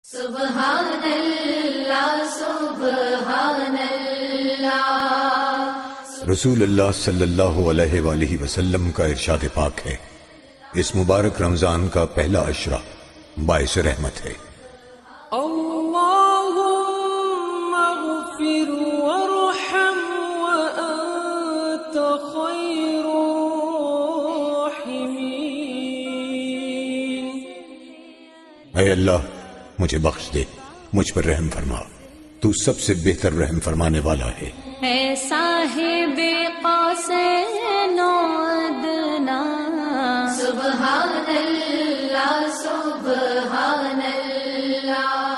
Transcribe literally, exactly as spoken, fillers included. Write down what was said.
सुब्हानल्लाह सुब्हानल्लाह। रसूल अल्लाह सल्लल्लाहु अलैहि वसल्लम वसल्लम का इरशाद पाक है, इस मुबारक रमजान का पहला अशरा बाइस रहमत है। अल्लाहुम्मा अग़फिर वरहम व अंत खैरुर राहिमीन। ऐ अल्लाह, मुझे बख्श दे, मुझ पर रहम फरमा, तू सबसे बेहतर रहम फरमाने वाला है। है साहिबे क़ौसैन अदना सुब्हानल्लाह सुब्हानल्लाह।